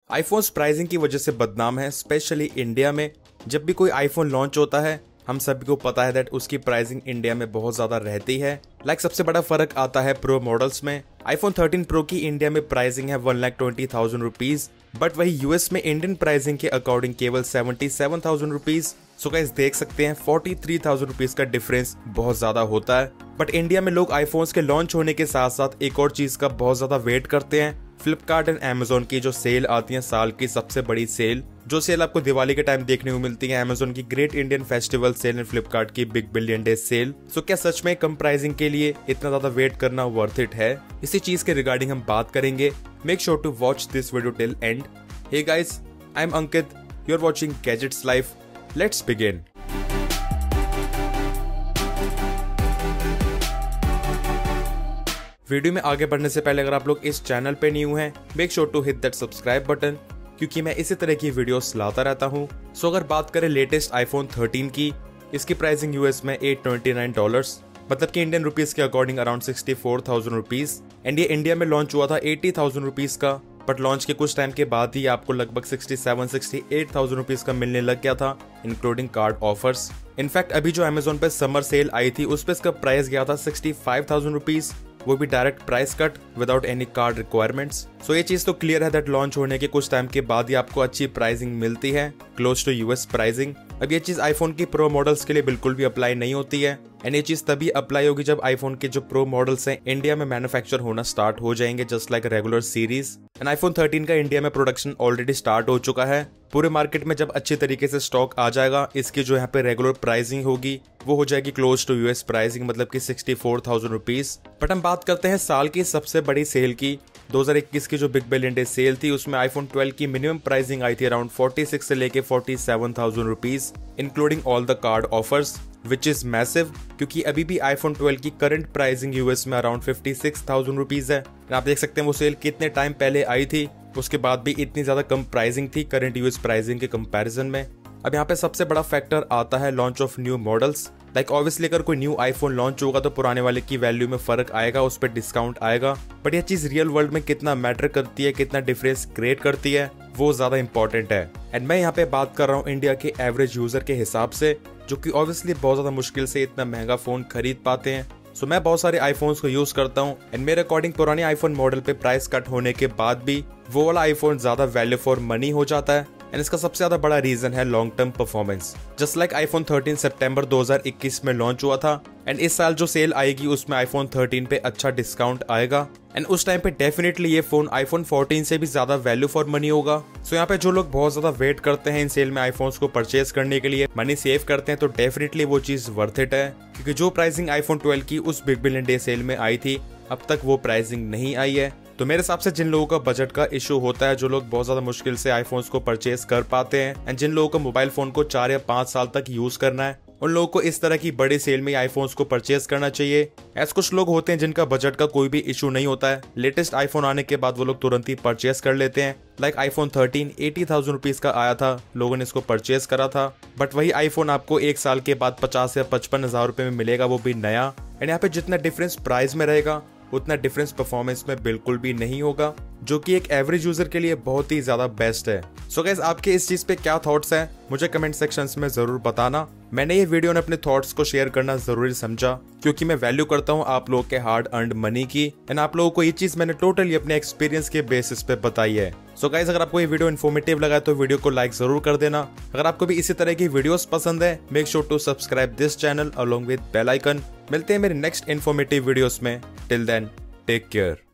IPhone pricing की वजह से बदनाम है, स्पेशली इंडिया में। जब भी कोई आईफोन लॉन्च होता है हम सभी को पता है दैट उसकी प्राइसिंग इंडिया में बहुत ज्यादा रहती है। सबसे बड़ा फर्क आता है प्रो मॉडल्स में। आईफोन 13 प्रो की इंडिया में प्राइसिंग है 1,20,000 रुपीज, बट वही यूएस में इंडियन प्राइसिंग के अकॉर्डिंग केवल 77,000 रुपीज। सो गाइस देख सकते हैं 43,000 रुपीज का डिफरेंस बहुत ज्यादा होता है। बट इंडिया में लोग आईफोन्स के लॉन्च होने के साथ साथ एक और चीज का बहुत ज्यादा वेट करते हैं, फ्लिपकार्ट एंड अमेजोन की जो सेल आती है, साल की सबसे बड़ी सेल। जो सेल आपको दिवाली के टाइम देखने को मिलती है, अमेजोन की great Indian festival sale and Flipkart की big billion day sale. So क्या सच में कम प्राइसिंग के लिए इतना ज्यादा वेट करना वर्थ इट है? इसी चीज के रिगार्डिंग हम बात करेंगे। Make sure to watch this video till end. Hey guys, I am Ankit, you are watching gadgets life. Let's begin. Video में आगे बढ़ने से पहले अगर आप लोग इस चैनल पे न्यू हैं, make sure to hit that subscribe button, क्योंकि मैं इसी तरह की वीडियोस लाता रहता हूँ। सो अगर बात करें लेटेस्ट आईफोन 13 की, इसकी प्राइसिंग यूएस में $829, मतलब कि इंडियन रुपीज के अकॉर्डिंग अराउंड 64,000 रुपीज। एंड ये इंडिया में लॉन्च हुआ था 80,000 रुपीज का, बट लॉन्च के कुछ टाइम के बाद ही आपको लगभग 68,000 रुपीज का मिलने लग गया था, इंक्लूडिंग कार्ड ऑफर्स। इनफैक्ट अभी जो अमेजोन पे समर सेल आई थी उस पे इसका प्राइस गया था 65,000 रुपीज, वो भी direct price cut without any card requirements. So ये चीज तो क्लियर है दैट लॉन्च होने के कुछ टाइम के बाद ही आपको अच्छी प्राइसिंग मिलती है, क्लोज टू यूएस प्राइसिंग। अब ये चीज आईफोन की प्रो मॉडल्स के लिए बिल्कुल भी अप्लाई नहीं होती है, एंड ये चीज तभी अप्लाई होगी जब आईफोन के जो प्रो मॉडल्स हैं इंडिया में मैन्युफैक्चर होना स्टार्ट हो जाएंगे, just like regular series. And iPhone 13 का इंडिया में प्रोडक्शन ऑलरेडी स्टार्ट हो चुका है। पूरे मार्केट में जब अच्छे तरीके से स्टॉक आ जाएगा, इसकी जो यहाँ पे रेगुलर प्राइसिंग होगी वो हो जाएगी क्लोज टू यूएस प्राइसिंग, मतलब कि 64,000 रुपीज। बट हम बात करते हैं साल की सबसे बड़ी सेल की। 2021 की जो बिग बिलियन डे सेल थी उसमें आईफोन 12 की मिनिमम प्राइसिंग आई थी अराउंड 46 से लेके 47,000 rupees, including all the card offers, which is massive, क्योंकि अभी भी आईफोन 12 की करंट प्राइसिंग यूएस में अराउंड 56,000 रुपीज है। आप देख सकते हैं वो सेल कितने टाइम पहले आई थी, उसके बाद भी इतनी ज्यादा कम प्राइसिंग थी करंट यूएस प्राइसिंग के कंपैरिजन में। अब यहाँ पे सबसे बड़ा फैक्टर आता है launch of new models. Obviously अगर कोई न्यू आईफोन लॉन्च होगा तो पुराने वाले की वैल्यू में फर्क आएगा, उस पर डिस्काउंट आएगा। बट ये चीज रियल वर्ल्ड में कितना मैटर करती है, कितना डिफरेंस क्रिएट करती है, वो ज्यादा इंपॉर्टेंट है। एंड मैं यहाँ पे बात कर रहा हूँ इंडिया के एवरेज यूजर के हिसाब से, जो कि ऑब्वियसली बहुत ज्यादा मुश्किल से इतना महंगा फोन खरीद पाते हैं। सो मैं बहुत सारे आईफोन्स को यूज करता हूँ, एंड मेरे अकॉर्डिंग पुराने आईफोन मॉडल पे प्राइस कट होने के बाद भी वो वाला आईफोन ज्यादा वैल्यू फॉर मनी हो जाता है। एंड इसका सबसे ज्यादा बड़ा रीजन है long term performance. Just like iPhone 13 सितंबर 2021 में लॉन्च हुआ था, एंड इस साल जो सेल आएगी उसमें आईफोन 13 पे अच्छा डिस्काउंट आएगा, एंड उस टाइम पे डेफिनेटली ये फोन आईफोन 14 से भी ज्यादा वैल्यू फॉर मनी होगा। सो यहाँ पे जो लोग बहुत ज्यादा वेट करते हैं इन सेल में आईफोन्स को परचेज करने के लिए, मनी सेव करते हैं, तो डेफिनेटली वो चीज वर्थ इट है, क्योंकि जो प्राइसिंग आईफोन 12 की उस बिग बिलियन डे सेल में आई थी अब तक वो प्राइसिंग नहीं आई है। तो मेरे हिसाब से जिन लोगों का बजट का इशू होता है, जो लोग बहुत ज्यादा मुश्किल से आईफोन्स को परचेज कर पाते हैं, एंड जिन लोगों को मोबाइल फोन को 4 या 5 साल तक यूज करना है, उन लोगों को इस तरह की बड़ी सेल में आईफोन्स को परचेज करना चाहिए। ऐसे कुछ लोग होते हैं जिनका बजट का कोई भी इशू नहीं होता है, लेटेस्ट आईफोन आने के बाद वो लोग तुरंत ही परचेज कर लेते हैं। लाइक आईफोन 13 80,000 रुपीज का आया था, लोगों ने इसको परचेज करा था, बट वही आईफोन आपको 1 साल के बाद 50 या 55,000 रुपए में मिलेगा, वो भी नया। एंड यहाँ पे जितना डिफरेंस प्राइस में रहेगा उतना डिफरेंस परफॉर्मेंस में बिल्कुल भी नहीं होगा, जो कि एक एवरेज यूजर के लिए बहुत ही ज्यादा बेस्ट है। सो गाइस, आपके इस चीज पे क्या थॉट्स हैं मुझे कमेंट सेक्शंस में जरूर बताना। मैंने ये वीडियो में अपने थॉट्स को शेयर करना जरूरी समझा, क्योंकि मैं वैल्यू करता हूँ आप लोगों के हार्ड अर्न्ड मनी की, एंड आप लोगों को ये चीज मैंने टोटली अपने एक्सपीरियंस के बेसिस पे बताई है। सो गाइस, अगर आपको ये वीडियो इन्फॉर्मेटिव लगा तो वीडियो को लाइक जरूर कर देना। अगर आपको भी इसी तरह की वीडियोस पसंद है, make sure to subscribe this channel along with bell icon. मिलते हैं मेरे नेक्स्ट इन्फॉर्मेटिव वीडियोस में। Till then, take care.